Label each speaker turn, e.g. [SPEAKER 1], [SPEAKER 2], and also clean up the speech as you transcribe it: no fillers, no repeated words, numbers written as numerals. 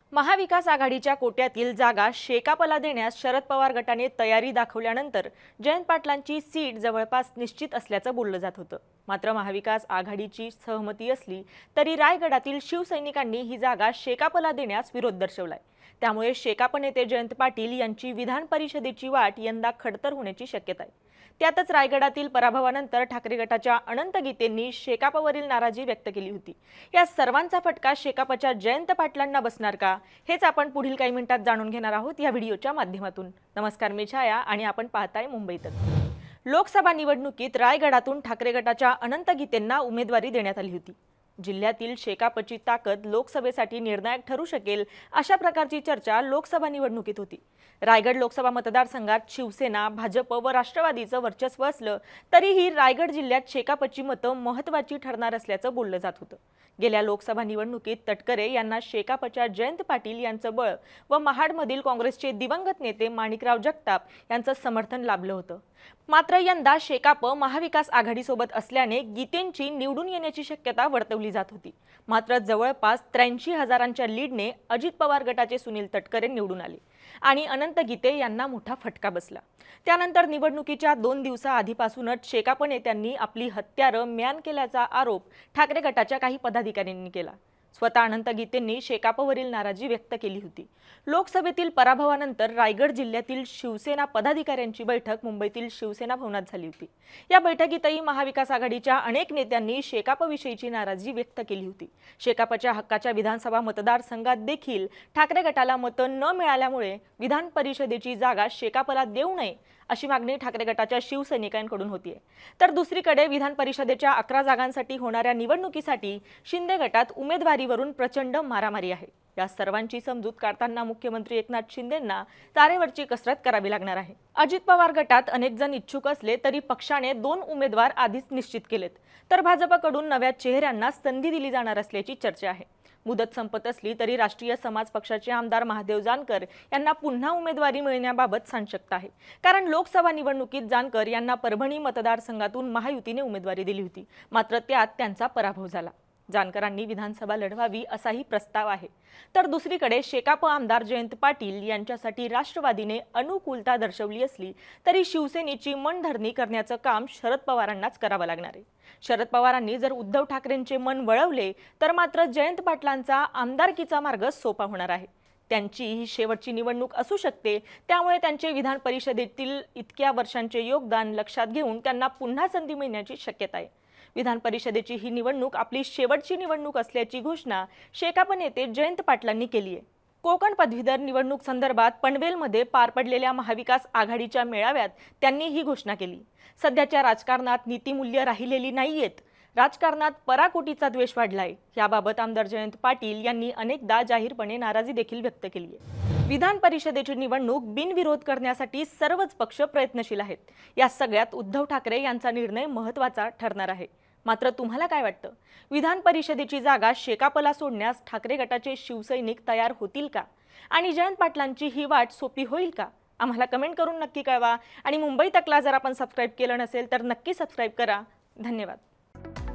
[SPEAKER 1] महाविकास आघाडीच्या कोट्यातील जागा शेकापला देण्यास शरद पवार गटाने तयारी दाखवल्यानंतर जयंत पाटलांची सीट जवळपास निश्चित असल्याचं बोललं जात होतं। मात्र महाविकास आघाडीची सहमती असली तरी रायगडातील शिवसैनिकांनी ही जागा शेकापला देण्यास विरोध दर्शवलाय। त्यामुळे शेकाप नेते जयंत पाटील यांची विधान परिषदेची वाट यंदा खडतर होण्याची शक्यता आहे। त्यातच रायगडातील पराभवानंतर ठाकरे गटाच्या अनंत गीतेंनी शेकापवरील नाराजी व्यक्त केली होती। या सर्वांचा फटका शेकापच्या जयंत पाटलांना बसणार का, हेच आपण पुढील काही मिनिटात जाणून घेणार आहोत या व्हिडिओच्या माध्यमातून। नमस्कार, मी छाया आणि आपण पाहताय मुंबई तक। लोकसभा निवडणुकीत रायगडातून ठाकरे गटाच्या अनंत गीतेंना उमेदवारी देण्यात आली होती। जिल्ह्यातील शेकापची ताकद लोकसभेसाठी निर्णायक ठरू शकेल अशा प्रकारची चर्चा लोकसभा निवडणुकीत होती। रायगड लोकसभा मतदारसंघात शिवसेना, भाजप व राष्ट्रवादीचं वर्चस्व असलं तरीही रायगड जिल्ह्यात शेकापची मतं महत्त्वाची ठरणार असल्याचं बोललं जात होतं। गेल्या लोकसभा निवडणुकीत तटकरे यांना शेकापच्या जयंत पाटील यांचं बळ व महाडमधील काँग्रेसचे दिवंगत नेते माणिकराव जगताप यांचं समर्थन लाभलं होतं। मात्र यंदा शेकाप महाविकास आघाडीसोबत असल्याने गीतेंची निवडून येण्याची शक्यता वर्तवली जात होती। मात्र जवळपास 83,000च्या लीडने अजित पवार गटाचे सुनील तटकरे निवडून आले आणि अनंत गीते यांना मोठा फटका बसला। त्यानंतर निवडणुकीच्या 2 दिवसाआधीपासूनच शेकाप नेत्यांनी आपली हत्यारं म्यान केल्याचा आरोप ठाकरे गटाच्या काही पदाधिकाऱ्यांनी केला। स्वतः अनंत गीतेंनी शेकापवरील नाराजी व्यक्त केली होती। लोकसभेतील पराभवानंतर रायगड जिल्ह्यातील शिवसेना पदाधिकाऱ्यांची बैठक मुंबईतील शिवसेना भवनात झाली होती। या बैठकीतही महाविकास आघाडीच्या अनेक नेत्यांनी शेकापविषयीची नाराजी व्यक्त केली होती। शेकापच्या हक्काच्या विधानसभा मतदारसंघात देखील ठाकरे गटाला मतं न मिळाल्यामुळे विधान परिषदेची जागा शेकापला देऊ नये अशी मागणी ठाकरे गटाच्या शिवसैनिकांकडून होतीये। तर दुसरीकडे विधान परिषदेच्या 11 जागांसाठी होणाऱ्या निवडणुकीसाठी शिंदे गटात उमेदवारीवरून प्रचंड मारामारी आहे। या सर्वांची समजूत काढताना मुख्यमंत्री एकनाथ शिंदेंना तारेवरची कसरत करावी लागणार आहे। अजित पवार गटात अनेक जण इच्छुक असले तरी पक्षाने 2 उमेदवार आधीच निश्चित केलेत, तर भाजपकडून नव्या चेहऱ्यांना संधी दिली जाणार असल्याची चर्चा आहे। मुदत संपत असली तरी राष्ट्रीय समाज पक्षाचे आमदार महादेव जानकर यांना पुन्हा उमेदवारी मिळण्याबाबत साशंकता आहे। कारण लोकसभा निवडणुकीत जानकर यांना परभणी मतदारसंघातून महायुतीने उमेदवारी दिली होती, मात्र त्यात त्यांचा पराभव झाला। जानकरांनी विधानसभा लढवावी असाही प्रस्ताव आहे। तर दुसरीकडे शेकाप आमदार जयंत पाटील यांच्यासाठी राष्ट्रवादीने अनुकूलता दर्शवली असली तरी शिवसेनेची मनधरणी करण्याचं काम शरद पवारांनाच करावं लागणार आहे। शरद पवारांनी जर उद्धव ठाकरेंचे मन वळवले तर मात्र जयंत पाटलांचा आमदारकीचा मार्ग सोपा होणार आहे। त्यांची ही शेवटची निवडणूक असू शकते, त्यामुळे त्यांचे विधान परिषदेतील इतक्या वर्षांचे योगदान लक्षात घेऊन त्यांना पुन्हा संधी मिळण्याची शक्यता आहे। विधान परिषदेची ही निवडणूक आपली शेवटची निवडणूक असल्याची घोषणा शेकाप नेते जयंत पाटलांनी केली आहे। कोकण पदवीधर निवडणूक संदर्भात पनवेलमध्ये पार पडलेल्या महाविकास आघाडीच्या मेळाव्यात त्यांनी ही घोषणा केली। सध्याच्या राजकारणात नीतिमूल्य राहिलेली नाहीयेत, राजकारणात पराकोटीचा द्वेष वाढलाय। याबाबत आमदार जयंत पाटील यांनी अनेकदा जाहीरपणे नाराजी देखील व्यक्त केली आहे। विधान परिषदेची निवडणूक बिनविरोध करण्यासाठी सर्वच पक्ष प्रयत्नशील आहेत। या सगळ्यात उद्धव ठाकरे यांचा निर्णय महत्त्वाचा ठरणार आहे। मात्र तुम्हाला काय वाटतं, विधान परिषदेची जागा शेकापला सोडण्यास ठाकरे गटाचे शिवसैनिक तयार होतील का आणि जयंत पाटलांची ही वाट सोपी होईल का? आम्हाला कमेंट करून नक्की कळवा आणि मुंबई तकला जर आपण सबस्क्राइब केलं नसेल तर नक्की सबस्क्राइब करा। धन्यवाद।